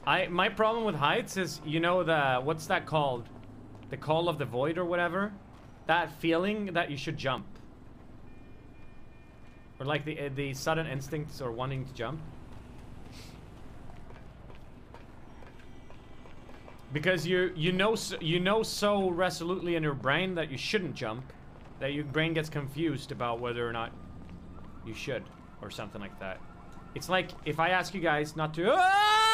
My problem with heights is, you know, what's that called? The call of the void or whatever? That feeling that you should jump. Or like the sudden instincts or wanting to jump. Because you know so resolutely in your brain that you shouldn't jump, that your brain gets confused about whether or not you should, or something like that. It's like if I ask you guys not to